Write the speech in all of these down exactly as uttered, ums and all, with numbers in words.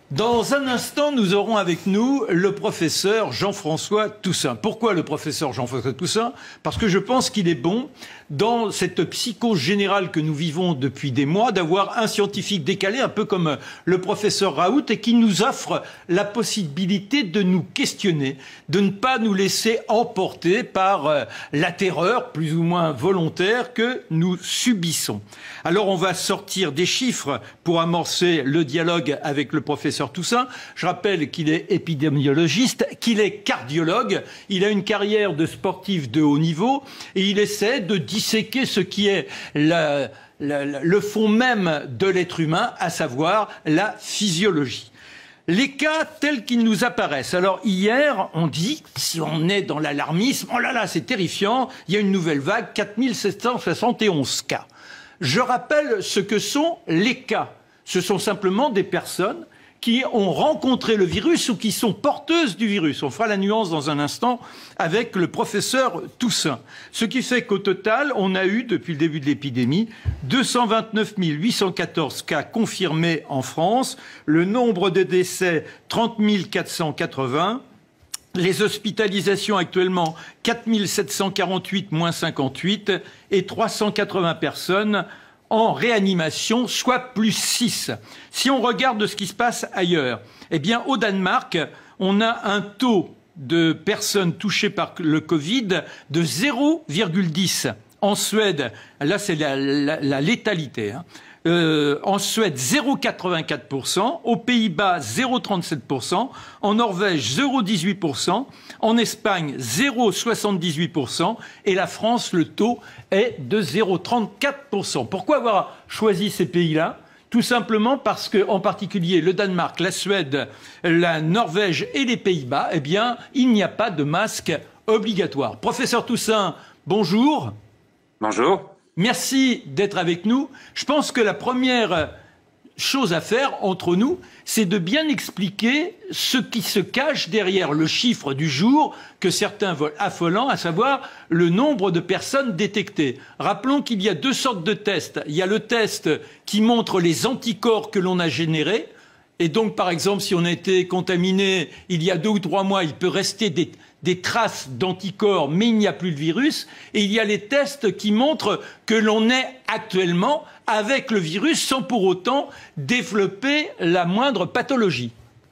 Dans un instant, nous aurons avec nous le professeur Jean-François Toussaint. Pourquoi le professeur Jean-François Toussaint? Parce que je pense qu'il est bon, dans cette psychose générale que nous vivons depuis des mois, d'avoir un scientifique décalé, un peu comme le professeur Raoult, et qui nous offre la possibilité de nous questionner, de ne pas nous laisser emporter par la terreur, plus ou moins volontaire, que nous subissons. Alors on va sortir des chiffres pour amorcer le dialogue avec le professeur Toussaint. Je rappelle qu'il est épidémiologiste, qu'il est cardiologue, il a une carrière de sportif de haut niveau et il essaie de disséquer ce qui est la, la, la, le fond même de l'être humain, à savoir la physiologie. Les cas tels qu'ils nous apparaissent. Alors hier, on dit, si on est dans l'alarmisme, oh là là, c'est terrifiant, il y a une nouvelle vague, quatre mille sept cent soixante et onze cas. Je rappelle ce que sont les cas. Ce sont simplement des personnes qui ont rencontré le virus ou qui sont porteuses du virus. On fera la nuance dans un instant avec le professeur Toussaint. Ce qui fait qu'au total, on a eu, depuis le début de l'épidémie, deux cent vingt-neuf mille huit cent quatorze cas confirmés en France, le nombre de décès, trente mille quatre cent quatre-vingts, les hospitalisations actuellement, quatre mille sept cent quarante-huit moins cinquante-huit, et trois cent quatre-vingts personnes en réanimation, soit plus six. Si on regarde ce qui se passe ailleurs, eh bien, au Danemark, on a un taux de personnes touchées par le Covid de zéro virgule dix. En Suède, là, c'est la, la, la létalité, hein. Euh, en Suède, zéro virgule quatre-vingt-quatre pour cent. Aux Pays-Bas, zéro virgule trente-sept pour cent. En Norvège, zéro virgule dix-huit pour cent. En Espagne, zéro virgule soixante-dix-huit pour cent. Et la France, le taux est de zéro virgule trente-quatre pour cent. Pourquoi avoir choisi ces pays-là? Tout simplement parce que, en particulier, le Danemark, la Suède, la Norvège et les Pays-Bas, eh bien, il n'y a pas de masque obligatoire. Professeur Toussaint, bonjour. Bonjour. Merci d'être avec nous. Je pense que la première chose à faire entre nous, c'est de bien expliquer ce qui se cache derrière le chiffre du jour que certains veulent affolant, à savoir le nombre de personnes détectées. Rappelons qu'il y a deux sortes de tests. Il y a le test qui montre les anticorps que l'on a générés. Et donc, par exemple, si on a été contaminé il y a deux ou trois mois, il peut rester des, des traces d'anticorps, mais il n'y a plus le virus. Et il y a les tests qui montrent que l'on est actuellement avec le virus sans pour autant développer la moindre pathologie.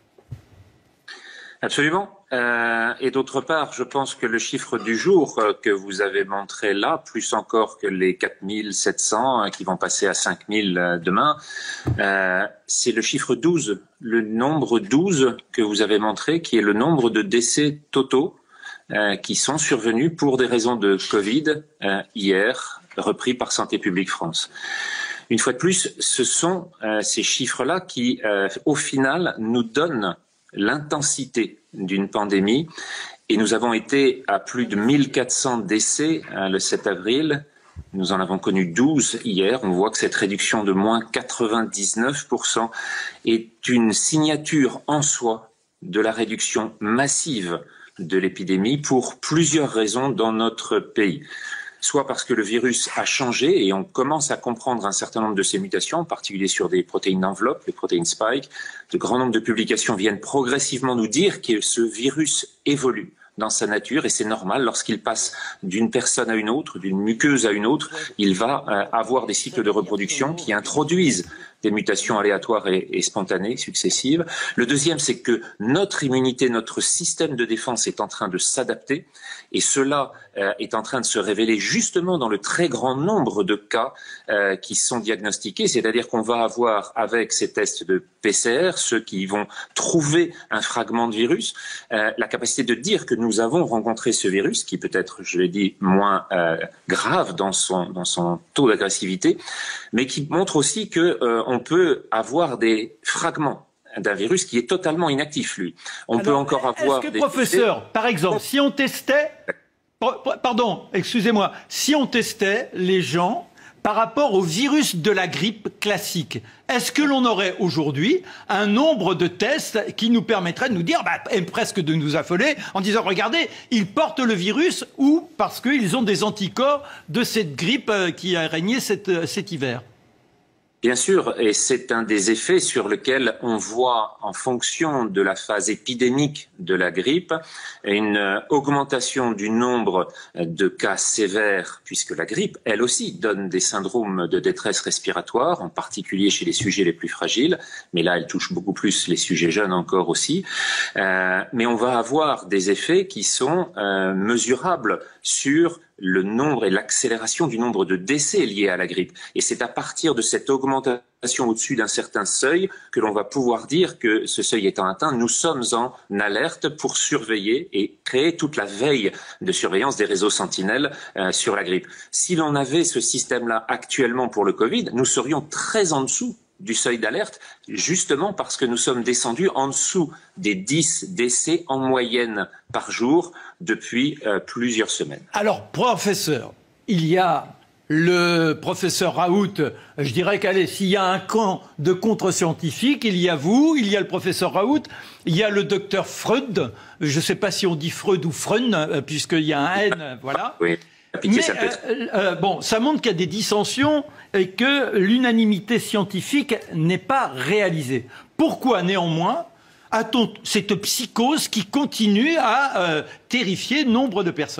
Absolument. Euh, et d'autre part, je pense que le chiffre du jour euh, que vous avez montré là, plus encore que les quatre mille sept cents euh, qui vont passer à cinq mille euh, demain, euh, c'est le chiffre douze, le nombre douze que vous avez montré, qui est le nombre de décès totaux euh, qui sont survenus pour des raisons de Covid euh, hier, repris par Santé publique France. Une fois de plus, ce sont euh, ces chiffres-là qui, euh, au final, nous donnent l'intensité d'une pandémie, et nous avons été à plus de mille quatre cents décès hein, le sept avril. Nous en avons connu douze hier. On voit que cette réduction de moins quatre-vingt-dix-neuf pour cent est une signature en soi de la réduction massive de l'épidémie pour plusieurs raisons dans notre pays. Soit parce que le virus a changé et on commence à comprendre un certain nombre de ces mutations, en particulier sur des protéines d'enveloppe, les protéines spike. De grands nombres de publications viennent progressivement nous dire que ce virus évolue dans sa nature et c'est normal lorsqu'il passe d'une personne à une autre, d'une muqueuse à une autre, il va euh, avoir des cycles de reproduction qui introduisent des mutations aléatoires et, et spontanées, successives. Le deuxième, c'est que notre immunité, notre système de défense est en train de s'adapter et cela euh, est en train de se révéler justement dans le très grand nombre de cas euh, qui sont diagnostiqués, c'est-à-dire qu'on va avoir avec ces tests de P C R, ceux qui vont trouver un fragment de virus, euh, la capacité de dire que nous avons rencontré ce virus, qui peut être, je l'ai dit, moins euh, grave dans son, dans son taux d'agressivité, mais qui montre aussi que euh, on peut avoir des fragments d'un virus qui est totalement inactif, lui. On Alors, peut encore avoir est-ce que, des... professeur, par exemple, si on testait... Pardon, excusez-moi. Si on testait les gens par rapport au virus de la grippe classique, est-ce que l'on aurait aujourd'hui un nombre de tests qui nous permettrait de nous dire, bah, et presque de nous affoler, en disant, regardez, ils portent le virus ou parce qu'ils ont des anticorps de cette grippe qui a régné cet, cet hiver? Bien sûr, et c'est un des effets sur lesquels on voit, en fonction de la phase épidémique de la grippe, une augmentation du nombre de cas sévères, puisque la grippe, elle aussi, donne des syndromes de détresse respiratoire, en particulier chez les sujets les plus fragiles, mais là, elle touche beaucoup plus les sujets jeunes encore aussi. Euh, mais on va avoir des effets qui sont euh, mesurables sur le nombre et l'accélération du nombre de décès liés à la grippe. Et c'est à partir de cette augmentation au-dessus d'un certain seuil que l'on va pouvoir dire que ce seuil étant atteint, nous sommes en alerte pour surveiller et créer toute la veille de surveillance des réseaux sentinelles euh, sur la grippe. Si l'on avait ce système-là actuellement pour le Covid, nous serions très en dessous du seuil d'alerte, justement parce que nous sommes descendus en dessous des dix décès en moyenne par jour depuis euh, plusieurs semaines. Alors, professeur, il y a le professeur Raoult, je dirais qu'allez, s'il y a un camp de contre-scientifiques, il y a vous, il y a le professeur Raoult, il y a le docteur Freud, je ne sais pas si on dit Freud ou Freund, puisqu'il y a un N, voilà. Oui. Mais euh, euh, bon, ça montre qu'il y a des dissensions et que l'unanimité scientifique n'est pas réalisée. Pourquoi, néanmoins, a-t-on cette psychose qui continue à euh, terrifier nombre de personnes ?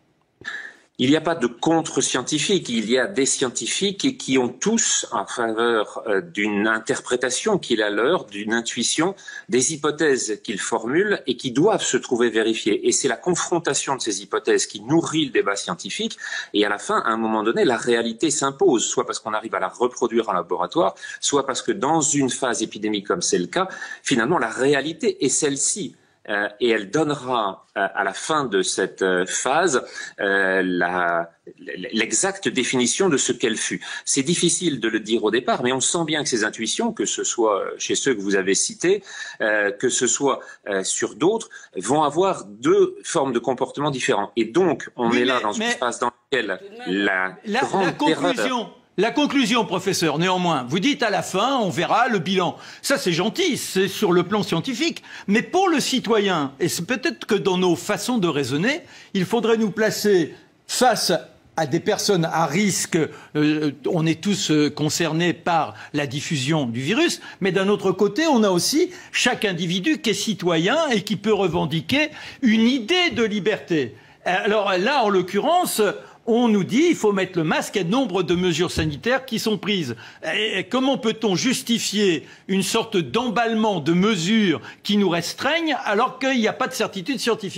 Il n'y a pas de contre-scientifiques, il y a des scientifiques qui ont tous en faveur euh, d'une interprétation qui est la leur, d'une intuition, des hypothèses qu'ils formulent et qui doivent se trouver vérifiées. Et c'est la confrontation de ces hypothèses qui nourrit le débat scientifique. Et à la fin, à un moment donné, la réalité s'impose, soit parce qu'on arrive à la reproduire en laboratoire, soit parce que dans une phase épidémique comme c'est le cas, finalement, la réalité est celle-ci. Euh, et elle donnera euh, à la fin de cette euh, phase euh, la, l'exacte définition de ce qu'elle fut. C'est difficile de le dire au départ, mais on sent bien que ces intuitions, que ce soit chez ceux que vous avez cités, euh, que ce soit euh, sur d'autres, vont avoir deux formes de comportements différents. Et donc, on oui, est mais, là dans une phase dans laquelle la, la grande la conclusion. terreur... La conclusion, professeur, néanmoins, vous dites à la fin, on verra le bilan. Ça, c'est gentil, c'est sur le plan scientifique. Mais pour le citoyen, et c'est peut-être que dans nos façons de raisonner, il faudrait nous placer face à des personnes à risque. Euh, on est tous euh, concernés par la diffusion du virus. Mais d'un autre côté, on a aussi chaque individu qui est citoyen et qui peut revendiquer une idée de liberté. Alors là, en l'occurrence... on nous dit qu'il faut mettre le masque et nombre de mesures sanitaires qui sont prises. Et comment peut-on justifier une sorte d'emballement de mesures qui nous restreignent alors qu'il n'y a pas de certitude scientifique ?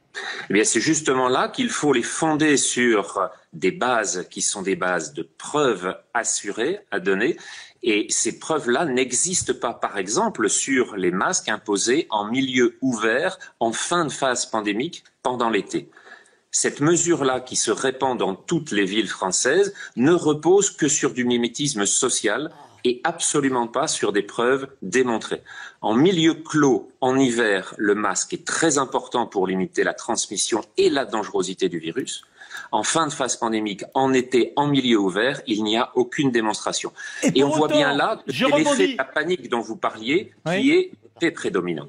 Eh bien, c'est justement là qu'il faut les fonder sur des bases qui sont des bases de preuves assurées à donner. Et ces preuves-là n'existent pas, par exemple, sur les masques imposés en milieu ouvert en fin de phase pandémique pendant l'été. Cette mesure-là, qui se répand dans toutes les villes françaises, ne repose que sur du mimétisme social et absolument pas sur des preuves démontrées. En milieu clos, en hiver, le masque est très important pour limiter la transmission et la dangerosité du virus. En fin de phase pandémique, en été, en milieu ouvert, il n'y a aucune démonstration. Et, et on autant, voit bien là que c'est l'effet de la panique dont vous parliez qui oui. est très prédominant.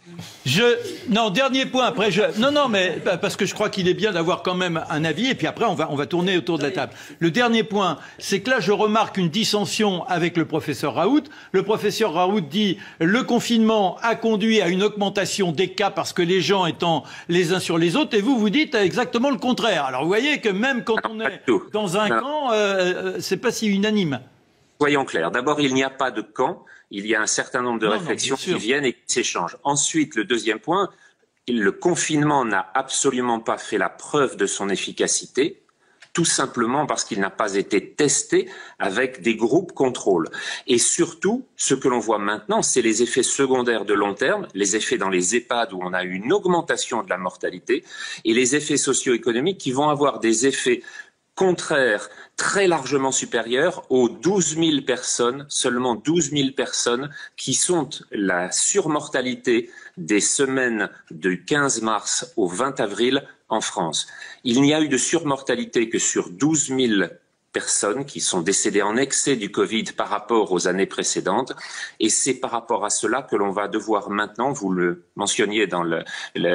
Je non dernier point après je non non mais parce que je crois qu'il est bien d'avoir quand même un avis et puis après on va on va tourner autour de la table. Le dernier point, c'est que là je remarque une dissension avec le professeur Raoult. Le professeur Raoult dit le confinement a conduit à une augmentation des cas parce que les gens étant les uns sur les autres et vous vous dites exactement le contraire. Alors vous voyez que même quand on est dans un camp, euh, c'est pas si unanime. Soyons clairs. D'abord, il n'y a pas de camp. Il y a un certain nombre de non, réflexions non, qui viennent et qui s'échangent. Ensuite, le deuxième point, le confinement n'a absolument pas fait la preuve de son efficacité, tout simplement parce qu'il n'a pas été testé avec des groupes contrôle. Et surtout, ce que l'on voit maintenant, c'est les effets secondaires de long terme, les effets dans les EHPAD où on a eu une augmentation de la mortalité, et les effets socio-économiques qui vont avoir des effets contraire très largement supérieur aux douze mille personnes, seulement douze mille personnes qui sont la surmortalité des semaines du quinze mars au vingt avril en France. Il n'y a eu de surmortalité que sur douze mille personnes qui sont décédées en excès du Covid par rapport aux années précédentes. Et c'est par rapport à cela que l'on va devoir maintenant, vous le mentionniez dans le,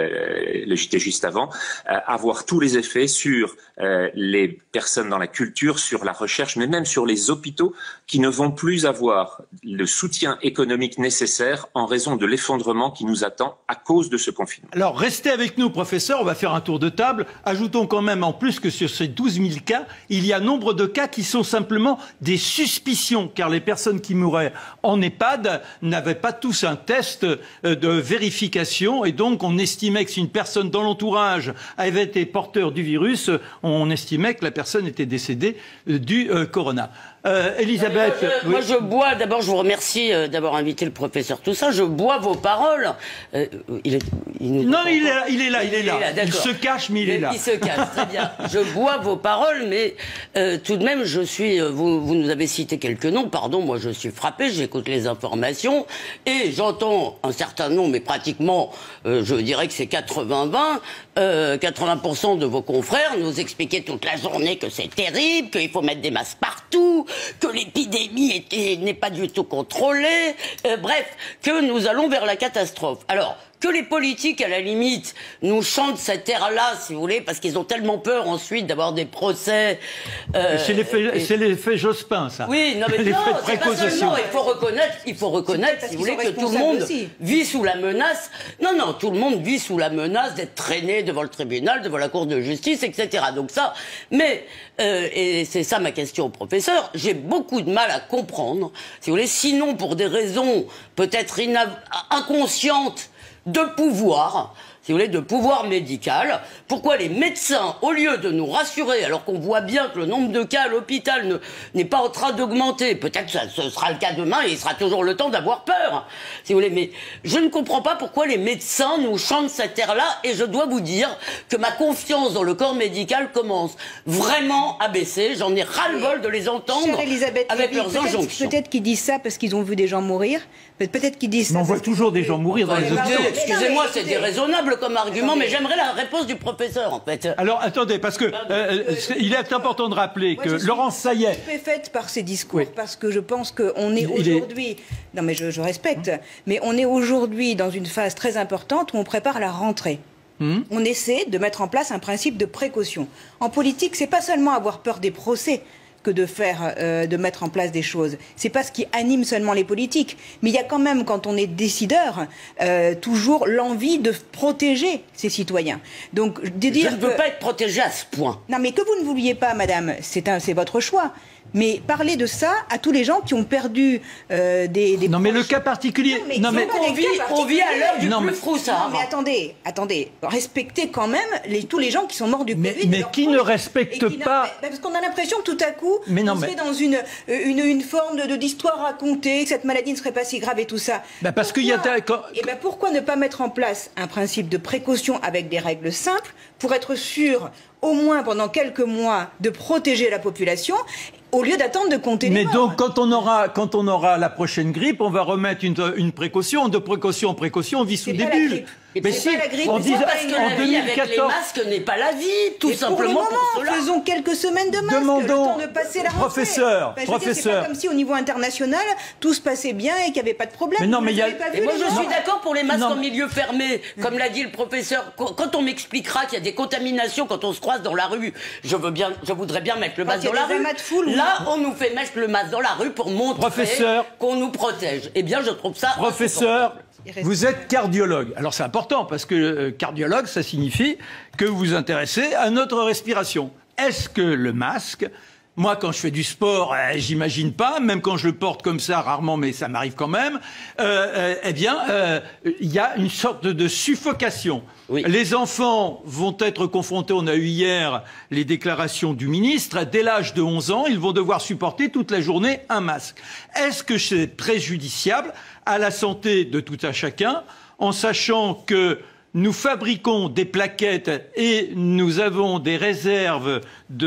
le, le J T juste avant, euh, avoir tous les effets sur euh, les personnes dans la culture, sur la recherche, mais même sur les hôpitaux qui ne vont plus avoir le soutien économique nécessaire en raison de l'effondrement qui nous attend à cause de ce confinement. Alors, restez avec nous, professeur, on va faire un tour de table. Ajoutons quand même, en plus, que sur ces douze mille cas, il y a nombre de cas qui sont simplement des suspicions, car les personnes qui mouraient en EHPAD n'avaient pas tous un test de vérification, et donc on estimait que si une personne dans l'entourage avait été porteur du virus, on estimait que la personne était décédée du euh, corona. Euh, Elisabeth, moi, je, oui. moi je bois, d'abord je vous remercie euh, d'avoir invité le professeur Toussaint, je bois vos paroles. Euh, il est, il non, il est, là, il est là, il est là. Il, est là, il se cache, mais il, il est là. Il se cache, très bien. Je bois vos paroles, mais euh, tout de même, je suis. Vous, vous nous avez cité quelques noms, pardon, moi je suis frappé, j'écoute les informations et j'entends un certain nombre, mais pratiquement, euh, je dirais que c'est quatre-vingts vingt, euh, quatre-vingts pour cent de vos confrères nous expliquaient toute la journée que c'est terrible, qu'il faut mettre des masques partout, que l'épidémie n'est pas du tout contrôlée, euh, bref, que nous allons vers la catastrophe. Alors, que les politiques, à la limite, nous chantent cette ère-là, si vous voulez, parce qu'ils ont tellement peur ensuite d'avoir des procès. Euh, c'est l'effet Jospin, ça. Oui, non, mais non, c'est pas seulement. Il faut reconnaître, il faut reconnaître, si vous voulez, que tout le monde aussi vit sous la menace. Non, non, tout le monde vit sous la menace d'être traîné devant le tribunal, devant la cour de justice, et cetera. Donc ça, mais euh, et c'est ça ma question au professeur. J'ai beaucoup de mal à comprendre, si vous voulez, sinon pour des raisons peut-être inconscientes de pouvoir, si vous voulez, de pouvoir médical. Pourquoi les médecins, au lieu de nous rassurer, alors qu'on voit bien que le nombre de cas à l'hôpital n'est pas en train d'augmenter, peut-être que ça, ce sera le cas demain et il sera toujours le temps d'avoir peur, si vous voulez, mais je ne comprends pas pourquoi les médecins nous chantent cette ère-là, et je dois vous dire que ma confiance dans le corps médical commence vraiment à baisser. J'en ai ras-le-bol de les entendre. Chère Elisabeth, avec leurs injonctions. Peut-être qu'ils disent ça parce qu'ils ont vu des gens mourir. Peut-être qu'ils disent ça. Mais on voit toujours des gens mourir dans les hôpitaux. Excusez-moi, c'est déraisonnable comme argument, mais j'aimerais la réponse du professeur, en fait. Alors, attendez, parce que euh, euh, il est important de rappeler Moi, que Laurence Sayet... Je suis stupéfaite par ces discours, oui. Parce que je pense qu'on est il aujourd'hui... Est... Non, mais je, je respecte. Hum. Mais on est aujourd'hui dans une phase très importante où on prépare la rentrée. Hum. On essaie de mettre en place un principe de précaution. En politique, c'est pas seulement avoir peur des procès que de faire, euh, de mettre en place des choses. C'est pas ce qui anime seulement les politiques. Mais il y a quand même, quand on est décideur, euh, toujours l'envie de protéger ses citoyens. Donc, de dire je ne veux que... pas être protégé à ce point. Non, mais que vous ne vouliez pas, madame, c'est un, c'est votre choix. Mais parlez de ça à tous les gens qui ont perdu euh, des, des... Non, mais le cas particulier... Non, mais, non, mais... On, vit, on vit à l'heure du non, plus fou, ça. Non, mais attendez, attendez. Respectez quand même les, tous les gens qui sont morts du mais, Covid. Mais qui ne respecte qui pas... Parce qu'on a l'impression que tout à coup, mais non, on mais... serait dans une, une, une forme de, d'histoire racontée, que cette maladie ne serait pas si grave et tout ça. Bah parce qu'il y a... Quand... Et ben pourquoi ne pas mettre en place un principe de précaution avec des règles simples pour être sûr, au moins pendant quelques mois, de protéger la population au lieu d'attendre de compter les morts. Mais donc, quand on aura, quand on aura la prochaine grippe, on va remettre une, une précaution. De précaution en précaution, on vit sous des bulles. Mais si, la grippe, on dit parce que en la deux vie mille avec les masques n'est pas la vie, tout et simplement. Pour le moment, pour cela. faisons quelques semaines de masques, Demandons, le temps de passer la rentrée. Professeur, ben, professeur. C'est pas comme si au niveau international, tout se passait bien et qu'il n'y avait pas de problème. Mais non, mais il y a... Et moi, je suis d'accord pour les masques non, en milieu fermé, comme l'a dit le professeur. Quand on m'expliquera qu'il y a des contaminations quand on se croise dans la rue, je veux bien, je voudrais bien mettre le masque dans la rue. Foule, là, on nous fait mettre le masque dans la rue pour montrer qu'on nous protège. Eh bien, je trouve ça... Professeur, vous êtes cardiologue. Alors c'est important parce que euh, cardiologue, ça signifie que vous vous intéressez à notre respiration. Est-ce que le masque, moi quand je fais du sport, euh, j'imagine pas, même quand je le porte comme ça, rarement, mais ça m'arrive quand même, euh, euh, eh bien, il euh, y a une sorte de suffocation. Oui. Les enfants vont être confrontés, on a eu hier les déclarations du ministre, dès l'âge de onze ans, ils vont devoir supporter toute la journée un masque. Est-ce que c'est préjudiciable à la santé de tout un chacun, en sachant que nous fabriquons des plaquettes et nous avons des réserves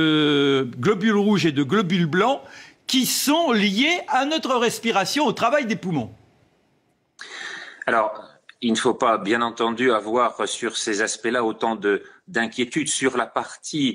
de globules rouges et de globules blancs qui sont liés à notre respiration, au travail des poumons? Alors, il ne faut pas, bien entendu, avoir sur ces aspects-là autant de d'inquiétude. Sur la partie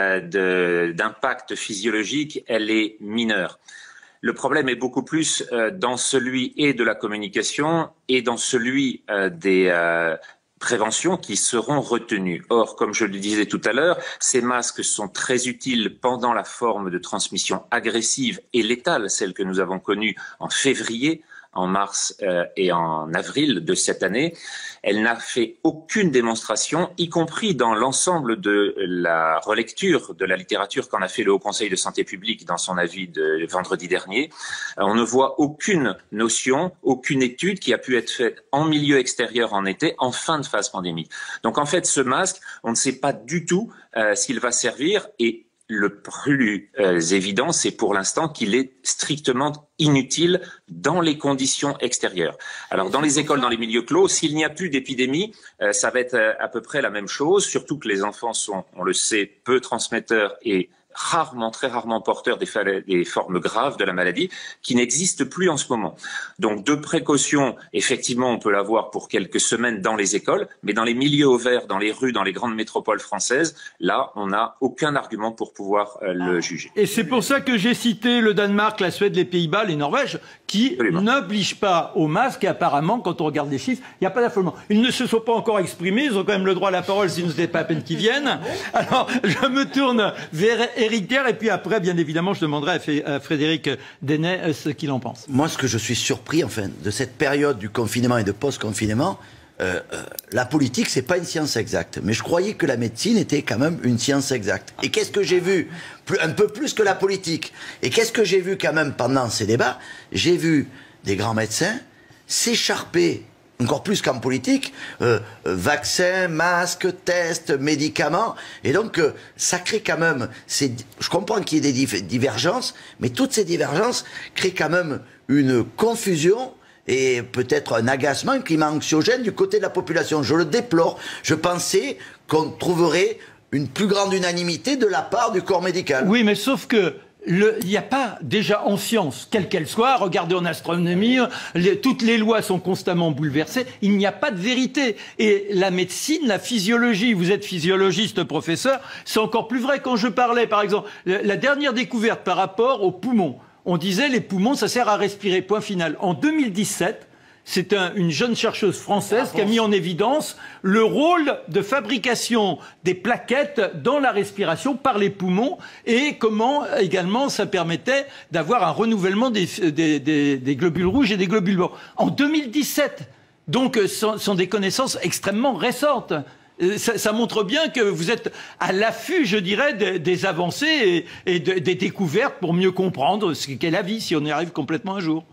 euh, d'impact physiologique, elle est mineure. Le problème est beaucoup plus euh, dans celui et de la communication et dans celui euh, des euh, préventions qui seront retenues. Or, comme je le disais tout à l'heure, ces masques sont très utiles pendant la forme de transmission agressive et létale, celle que nous avons connue en février, en mars euh, et en avril de cette année. Elle n'a fait aucune démonstration, y compris dans l'ensemble de la relecture de la littérature qu'en a fait le Haut Conseil de santé publique dans son avis de vendredi dernier. On ne voit aucune notion, aucune étude qui a pu être faite en milieu extérieur en été, en fin de phase pandémique. Donc en fait, ce masque, on ne sait pas du tout euh, s'il va servir, et le plus euh, évident, c'est pour l'instant qu'il est strictement inutile dans les conditions extérieures. Alors dans les écoles, dans les milieux clos, s'il n'y a plus d'épidémie, euh, ça va être euh, à peu près la même chose, surtout que les enfants sont, on le sait, peu transmetteurs et rarement, très rarement porteurs des, des formes graves de la maladie, qui n'existent plus en ce moment. Donc, de précautions, effectivement, on peut l'avoir pour quelques semaines dans les écoles, mais dans les milieux ouverts, dans les rues, dans les grandes métropoles françaises, là, on n'a aucun argument pour pouvoir euh, le juger. Et c'est pour ça que j'ai cité le Danemark, la Suède, les Pays-Bas, les Norvèges, qui n'obligent pas au masque, et apparemment, quand on regarde les chiffres, il n'y a pas d'affolement. Ils ne se sont pas encore exprimés, ils ont quand même le droit à la parole, sinon ce n'est pas à peine qu'ils viennent. Alors, je me tourne vers Éric Kerr, et puis après, bien évidemment, je demanderai à Frédéric Deney ce qu'il en pense. Moi, ce que je suis surpris, enfin, de cette période du confinement et de post-confinement, euh, euh, la politique, c'est pas une science exacte. Mais je croyais que la médecine était quand même une science exacte. Et qu'est-ce que j'ai vu? Plus, un peu plus que la politique. Et qu'est-ce que j'ai vu quand même pendant ces débats? J'ai vu des grands médecins s'écharper, encore plus qu'en politique, euh, euh, vaccins, masques, tests, médicaments. Et donc, euh, ça crée quand même... Je comprends qu'il y ait des divergences, mais toutes ces divergences créent quand même une confusion et peut-être un agacement, un climat anxiogène du côté de la population. Je le déplore. Je pensais qu'on trouverait une plus grande unanimité de la part du corps médical. Oui, mais sauf que... Il n'y a pas, déjà en science, quelle qu'elle soit, regardez en astronomie, les, toutes les lois sont constamment bouleversées, il n'y a pas de vérité. Et la médecine, la physiologie, vous êtes physiologiste, professeur, c'est encore plus vrai. Quand je parlais, par exemple, la dernière découverte par rapport aux poumons, on disait les poumons, ça sert à respirer, point final. En deux mille dix-sept, c'est un, une jeune chercheuse française qui a mis en évidence le rôle de fabrication des plaquettes dans la respiration par les poumons et comment également ça permettait d'avoir un renouvellement des, des, des, des globules rouges et des globules blancs. En deux mille dix-sept, donc ce sont des connaissances extrêmement récentes. Ça, ça montre bien que vous êtes à l'affût, je dirais, des, des avancées et, et de, des découvertes pour mieux comprendre ce qu'est la vie, si on y arrive complètement un jour.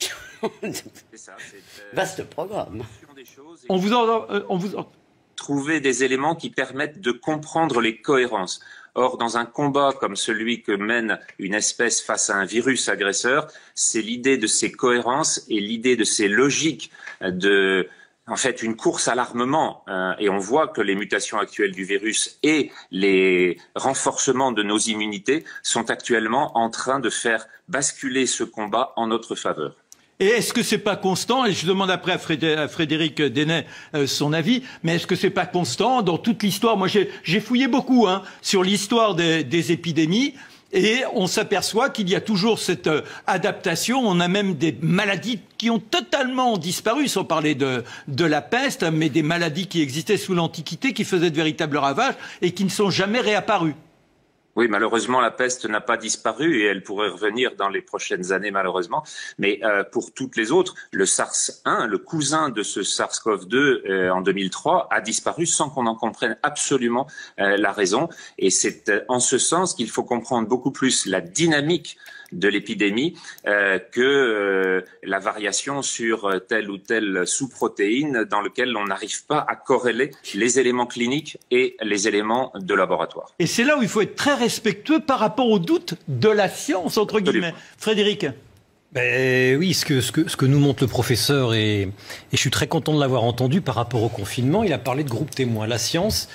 Ça, vaste programme. On vous en, euh, on vous en... Trouver des éléments qui permettent de comprendre les cohérences. Or, dans un combat comme celui que mène une espèce face à un virus agresseur, c'est l'idée de ces cohérences et l'idée de ces logiques de, en fait, une course à l'armement. Euh, et on voit que les mutations actuelles du virus et les renforcements de nos immunités sont actuellement en train de faire basculer ce combat en notre faveur. Et est-ce que c'est pas constant, et je demande après à Frédéric Deney euh, son avis, mais est-ce que c'est pas constant dans toute l'histoire? Moi j'ai fouillé beaucoup hein, sur l'histoire des, des épidémies, et on s'aperçoit qu'il y a toujours cette euh, adaptation. On a même des maladies qui ont totalement disparu, sans parler de, de la peste, mais des maladies qui existaient sous l'Antiquité, qui faisaient de véritables ravages, et qui ne sont jamais réapparues. Oui, malheureusement, la peste n'a pas disparu et elle pourrait revenir dans les prochaines années, malheureusement. Mais euh, pour toutes les autres, le SARS un, le cousin de ce SARS CoV deux euh, en deux mille trois, a disparu sans qu'on en comprenne absolument euh, la raison. Et c'est euh, en ce sens qu'il faut comprendre beaucoup plus la dynamique de l'épidémie euh, que euh, la variation sur telle ou telle sous-protéine dans lequel on n'arrive pas à corréler les éléments cliniques et les éléments de laboratoire. Et c'est là où il faut être très respectueux par rapport aux doutes de la science, entre guillemets. Frédéric? Ben oui, ce que, ce, que, ce que nous montre le professeur, et, et je suis très content de l'avoir entendu par rapport au confinement, il a parlé de groupe témoin. La science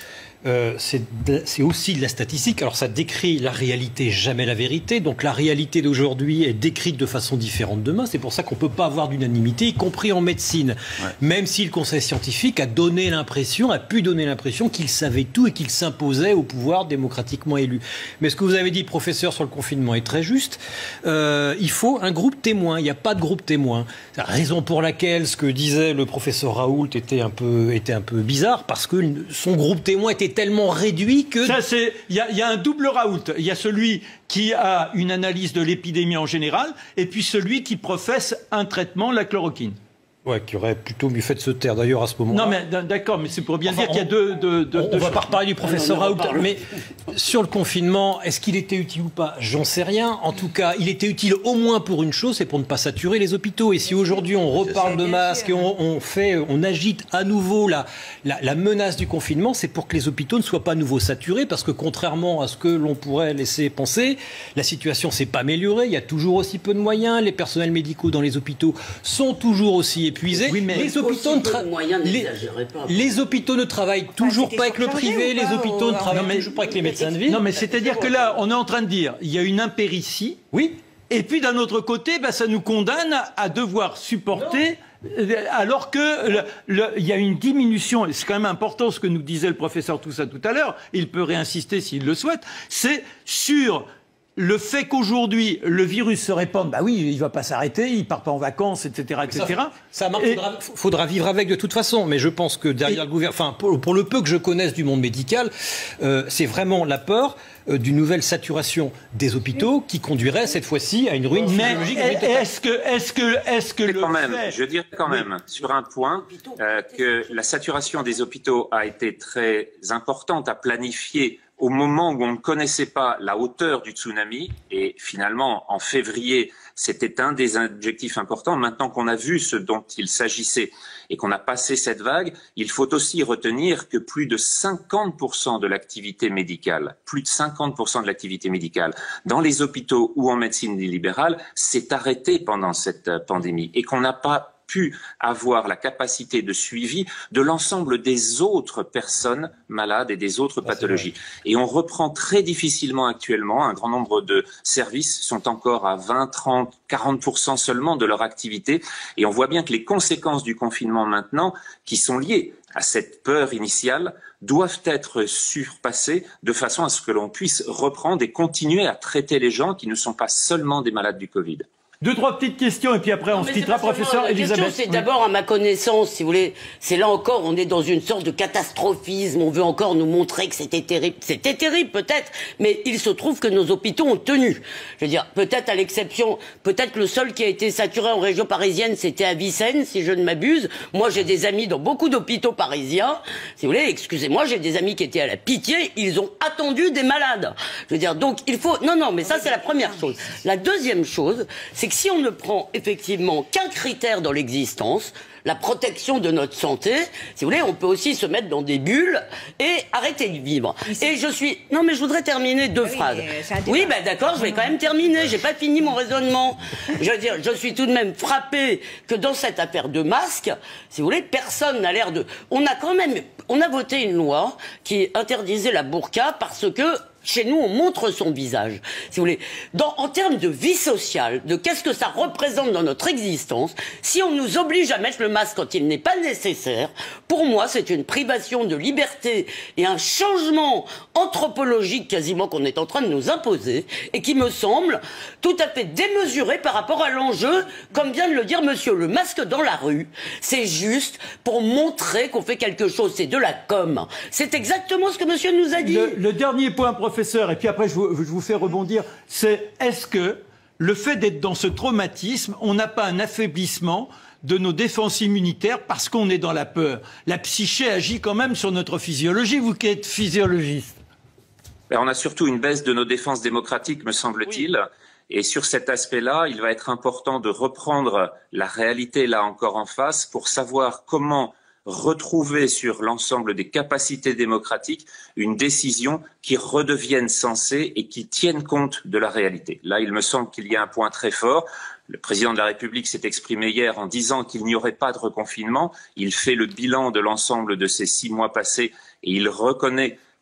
euh, c'est aussi de la statistique. Alors ça décrit la réalité, jamais la vérité. Donc la réalité d'aujourd'hui est décrite de façon différente demain. C'est pour ça qu'on ne peut pas avoir d'unanimité, y compris en médecine. Ouais. Même si le Conseil scientifique a donné l'impression, a pu donner l'impression qu'il savait tout et qu'il s'imposait au pouvoir démocratiquement élu. Mais ce que vous avez dit, professeur, sur le confinement est très juste. Euh, il faut un groupe témoin. Il n'y a pas de groupe témoin. C'est la raison pour laquelle ce que disait le professeur Raoult était un peu, était un peu bizarre, parce que son groupe témoin était tellement réduit que... Ça, c'est... Il y a, y a un double Raoult. Il y a celui qui a une analyse de l'épidémie en général, et puis celui qui professe un traitement, la chloroquine. Ouais, qui aurait plutôt mieux fait de se taire d'ailleurs à ce moment-là. Non, mais d'accord, mais c'est pour bien enfin, dire qu'il y a deux... deux, deux on deux ne va pas reparler du professeur non, non, Raoult, mais sur le confinement, est-ce qu'il était utile ou pas? J'en sais rien. En tout cas, il était utile au moins pour une chose, c'est pour ne pas saturer les hôpitaux. Et si aujourd'hui on reparle de masques et on, on, fait, on agite à nouveau la, la, la menace du confinement, c'est pour que les hôpitaux ne soient pas à nouveau saturés, parce que contrairement à ce que l'on pourrait laisser penser, la situation ne s'est pas améliorée. Il y a toujours aussi peu de moyens. Les personnels médicaux dans les hôpitaux sont toujours aussi épuisés. Oui, mais les hôpitaux, ne tra... les, les hôpitaux ne travaillent toujours pas avec le privé, les hôpitaux ne travaillent mais, toujours pas avec les médecins de ville. Non, mais c'est-à-dire que là, on est en train de dire, il y a une impéritie, oui, et puis d'un autre côté, bah, ça nous condamne à devoir supporter, non. alors que le, le, il y a une diminution, c'est quand même important ce que nous disait le professeur Toussaint tout à l'heure, il peut réinsister s'il le souhaite, c'est sur... le fait qu'aujourd'hui, le virus se répande, bah oui, il ne va pas s'arrêter, il ne part pas en vacances, et cetera, et cetera. Ça, ça marche, et... faudra, faudra vivre avec de toute façon, mais je pense que derrière et... le gouvernement, enfin, pour, pour le peu que je connaisse du monde médical, euh, c'est vraiment la peur euh, d'une nouvelle saturation des hôpitaux qui conduirait cette fois-ci à une ruine physiologique. Mais est-ce que, est-ce que, est-ce que le quand même, fait... je dirais quand même, oui. sur un point, euh, que la saturation des hôpitaux a été très importante à planifier au moment où on ne connaissait pas la hauteur du tsunami, et finalement, en février, c'était un des objectifs importants. Maintenant qu'on a vu ce dont il s'agissait et qu'on a passé cette vague, il faut aussi retenir que plus de cinquante pour cent de l'activité médicale, plus de cinquante pour cent de l'activité médicale dans les hôpitaux ou en médecine libérale s'est arrêtée pendant cette pandémie et qu'on n'a pas pu avoir la capacité de suivi de l'ensemble des autres personnes malades et des autres pathologies. Et on reprend très difficilement actuellement, un grand nombre de services sont encore à vingt, trente, quarante pour cent seulement de leur activité, et on voit bien que les conséquences du confinement maintenant, qui sont liées à cette peur initiale, doivent être surpassées de façon à ce que l'on puisse reprendre et continuer à traiter les gens qui ne sont pas seulement des malades du Covid. Deux, trois petites questions et puis après on se quittera, professeur Elisabeth. C'est d'abord, à ma connaissance, si vous voulez, c'est là encore, on est dans une sorte de catastrophisme, on veut encore nous montrer que c'était terrible. C'était terrible peut-être, mais il se trouve que nos hôpitaux ont tenu. Je veux dire, peut-être à l'exception, peut-être le seul qui a été saturé en région parisienne, c'était à Vicenne, si je ne m'abuse. Moi, j'ai des amis dans beaucoup d'hôpitaux parisiens. Si vous voulez, excusez-moi, j'ai des amis qui étaient à la Pitié, ils ont attendu des malades. Je veux dire, donc il faut... Non, non, mais ça c'est la première chose. La deuxième chose, c'est que si on ne prend effectivement qu'un critère dans l'existence, la protection de notre santé, si vous voulez, on peut aussi se mettre dans des bulles et arrêter de vivre. Et je suis... Non, mais je voudrais terminer deux oui, phrases. Oui, ben d'accord, je vais quand même terminer. J'ai pas fini mon raisonnement. Je veux dire, je suis tout de même frappé que dans cette affaire de masques, si vous voulez, personne n'a l'air de... On a quand même... On a voté une loi qui interdisait la burqa parce que chez nous, on montre son visage, si vous voulez. Dans, en termes de vie sociale, de qu'est-ce que ça représente dans notre existence, si on nous oblige à mettre le masque quand il n'est pas nécessaire, pour moi, c'est une privation de liberté et un changement anthropologique quasiment qu'on est en train de nous imposer et qui me semble tout à fait démesuré par rapport à l'enjeu, comme vient de le dire monsieur. Le masque dans la rue, c'est juste pour montrer qu'on fait quelque chose, c'est de la com. C'est exactement ce que monsieur nous a dit. Le, le dernier point, professeur, Professeur, et puis après je vous, je vous fais rebondir, c'est est-ce que le fait d'être dans ce traumatisme, on n'a pas un affaiblissement de nos défenses immunitaires parce qu'on est dans la peur? La psyché agit quand même sur notre physiologie, vous qui êtes physiologiste. Ben, on a surtout une baisse de nos défenses démocratiques, me semble-t-il. Oui. Et sur cet aspect-là, il va être important de reprendre la réalité là encore en face pour savoir comment retrouver sur l'ensemble des capacités démocratiques une décision qui redevienne sensée et qui tienne compte de la réalité. Là, il me semble qu'il y a un point très fort. Le président de la République s'est exprimé hier en disant qu'il n'y aurait pas de reconfinement. Il fait le bilan de l'ensemble de ces six mois passés et il reconnaît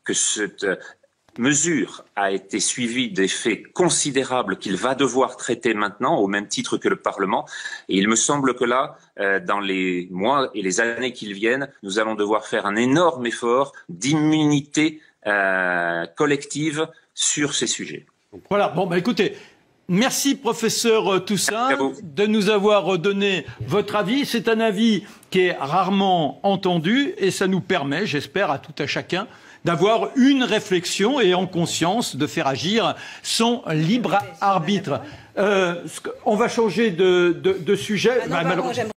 que cette mesure a été suivie d'effets considérables qu'il va devoir traiter maintenant, au même titre que le Parlement. Et il me semble que là, euh, dans les mois et les années qui viennent, nous allons devoir faire un énorme effort d'immunité euh, collective sur ces sujets. Voilà, bon, bah écoutez, merci professeur Toussaint de nous avoir donné votre avis. C'est un avis qui est rarement entendu et ça nous permet, j'espère, à tout à chacun, d'avoir une réflexion et en conscience de faire agir son libre arbitre. Euh, on va changer de, de, de sujet. Ah non, pardon,